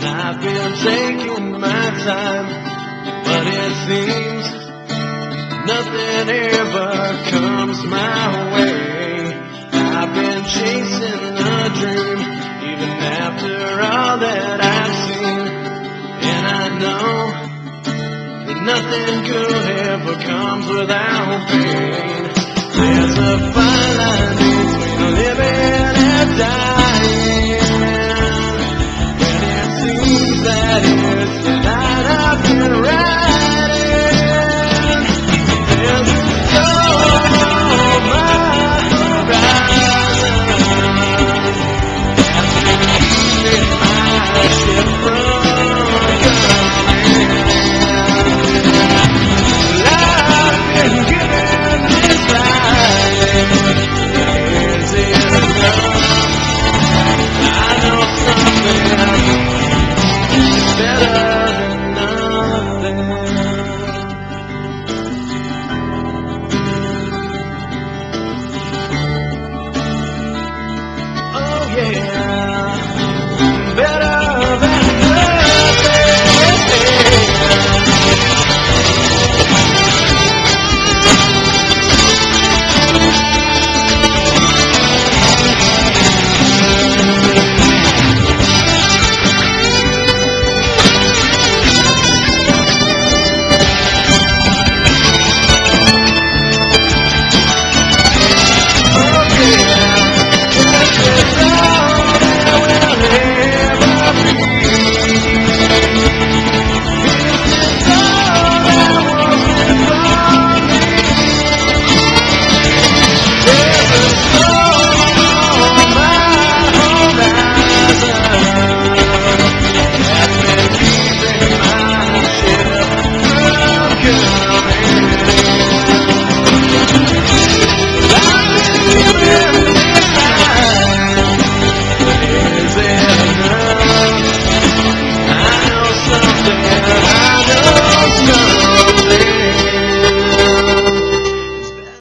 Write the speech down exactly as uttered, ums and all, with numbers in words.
I've been taking my time, but it seems nothing ever comes my way. I've been chasing a dream, even after all that I've seen, and I know that nothing good ever comes without pain. There's a fine line between living and dying.